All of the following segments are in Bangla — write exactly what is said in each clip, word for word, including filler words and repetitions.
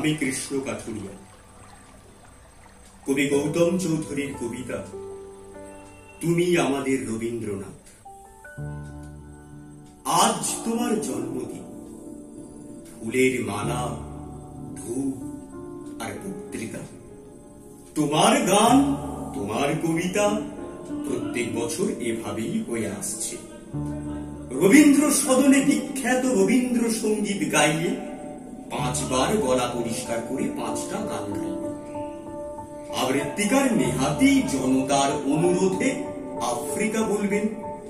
আমি কৃষ্ণ কাঠুরিয়া। কবি গৌতম চৌধুরীর কবিতা তুমি আমাদের রবীন্দ্রনাথ। আজ তোমার জন্মদিন, ফুলের মালা, ধূপ আর পত্রিকা। তোমার গান, তোমার কবিতা প্রত্যেক বছর এভাবেই হয়ে আসছে। রবীন্দ্র সদনে বিখ্যাত রবীন্দ্র সঙ্গীত গাইয়ে পাঁচবার গলা পরিষ্কার করে পাঁচটা গান গাইবে। আবৃত্তিকার নেহাতি জনতার অনুরোধে আফ্রিকা বলবেন।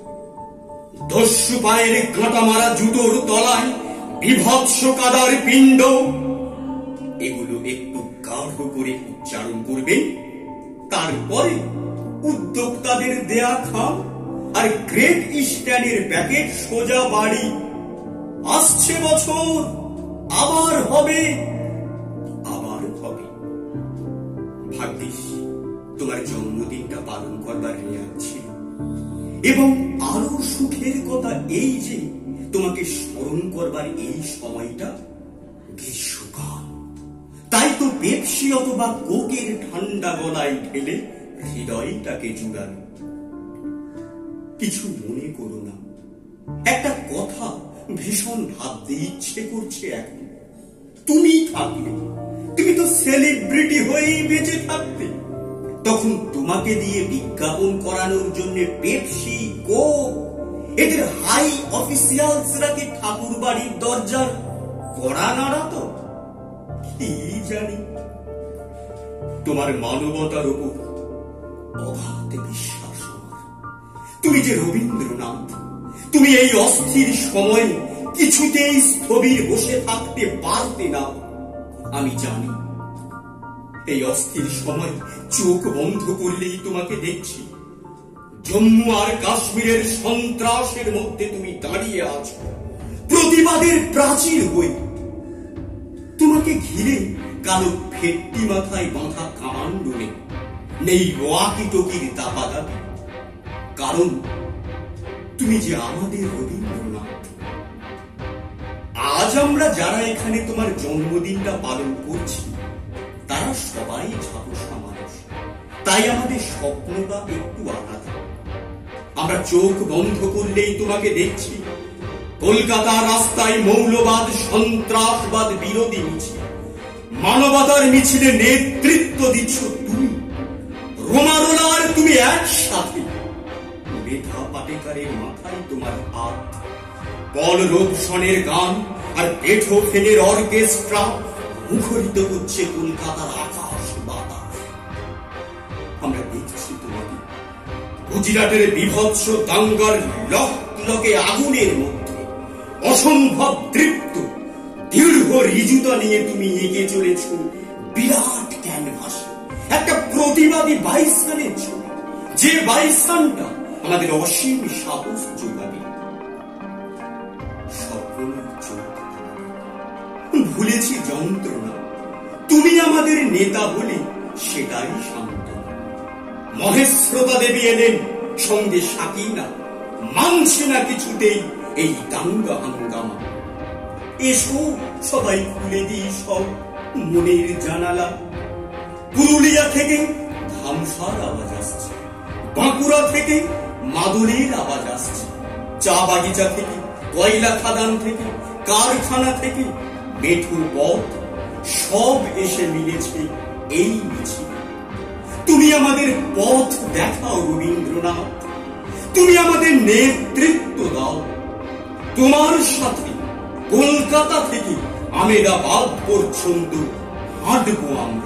দস্যু পায়ের কাঁটা মারা জুতোর তলায় বিভৎস কাদার পিণ্ড, এগুলো একটু গাঢ় করে উচ্চারণ করবেন। তারপরে উদ্যোক্তাদের দেয়া খাম আর গ্রেট ইস্টার্নের প্যাকেট সোজা বাড়ি। আসছে বছর আবার হবে, আবার হবে। ভাগ্যিস তোমার জন্মদিনটা পালন করবার রেয়াজ ছিল, এবং আরো সুখের কথা এই যে তোমাকে স্মরণ করবার এই সময়টা গ্রীষ্মকাল। তাই তো পেপসি অথবা কোকের ঠান্ডা গলায় ঢেলে হৃদয়টাকে জুড়ানো। কিছু মনে করো না, একটা কথা ভীষণ ভাবতে ইচ্ছে করছে এখন। তুমি থাকলে, তুমি তো সেলিব্রিটি হয়েই বেঁচে থাকতে, তখন তোমাকে দিয়ে বিজ্ঞাপন করানোর জন্য পেপসি, কোক, এদের হাই অফিসিয়ালসরা কি ঠাকুর বাড়ির দরজার কড়া নাড়াতো? কি জানি। তোমার মানবতার উপর অগাধ বিশ্বাস আমার। তুমি যে রবীন্দ্রনাথ, তুমি এই অস্থির সময়ে কিছুতেই স্থবির বসে থাকতে পারতে না। আমি জানি এই অস্থির সময় চোখ বন্ধ করলেই তোমাকে দেখছি। জম্মু আর কাশ্মীরের সন্ত্রাসের মধ্যে তুমি দাঁড়িয়ে আছো প্রতিবাদের প্রাচীর হয়ে। তোমাকে ঘিরে কালো ফেট্টি মাথায় বাঁধা কামান্ডো নেই, নেই ওয়াকি টকির দাপাদাপি। কারণ তুমি যে আমাদের রবীন্দ্রনাথ। আজ আমরা যারা এখানে তোমার জন্মদিনটা পালন করছি তারা সবাই ঝাপসা মানুষ, তাই আমাদের স্বপ্নটা একটু আলাদা। আমরা চোখ বন্ধ করলেই তোমাকে দেখছি কলকাতার রাস্তায় মৌলবাদ, সন্ত্রাসবাদ বিরোধী মিছিল, মানবতার মিছিলে নেতৃত্ব দিচ্ছ তুমি। রোমারোলার তুমি একসাথে, মেধা পাটেকারের মাথায় তোমার হাত। পল রোবসনের গান আর বেথোভেনের অর্কেস্ট্রা মুখরিত হচ্ছে কলকাতার আকাশ বাতাস। আমরা দেখছি তোমাকে গুজরাটের বিভৎস দাঙ্গার লকলকে আগুনের মধ্যে অসম্ভব তৃপ্ত দীর্ঘ ঋজুতা নিয়ে তুমি এগিয়ে চলেছ বিরাট ক্যানভাসে। একটা প্রতিবাদী বাইসানের ছবি, যে বাইসানটা আমাদের অসীম সাহস যোগাবে। স্বপ্নের চোখ ভুলেছি যন্ত্রণা, তুমি আমাদের নেতা বলে সেটাই সান্ত্বনা। মহেশ্রতা দেবী এলেন, সঙ্গে সাকিনা, মানছে না কিছুতেই এই দাঙ্গা হাঙ্গামা। এসো সবাই খুলে দিই সব মনের জানালা। পুরুলিয়া থেকে ধামসার আওয়াজ আসছে, বাঁকুড়া থেকে মাদনের আওয়াজ আসছে, চা বাগিচা থেকে, কয়লা খাদান থেকে, কারখানা থেকে, মেঠো পথ, সব এসে মিলেছে এই মিছিল। তুমি আমাদের পথ দেখাও রবীন্দ্রনাথ, তুমি আমাদের নেতৃত্ব দাও। তোমার সাথে কলকাতা থেকে আমেদাবাদ পর্যন্ত হাঁটবো আমরা।